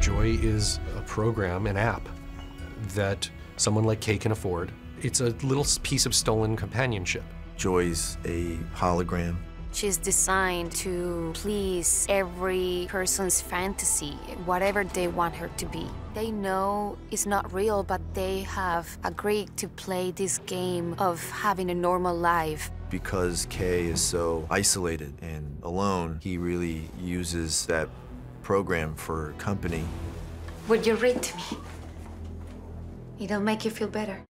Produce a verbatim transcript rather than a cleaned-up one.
Joy is a program, an app, that someone like Kay can afford. It's a little piece of stolen companionship. Joy's a hologram. She's designed to please every person's fantasy, whatever they want her to be. They know it's not real, but they have agreed to play this game of having a normal life. Because Kay is so isolated and alone, he really uses that program for company. Would you read to me? It'll make you feel better.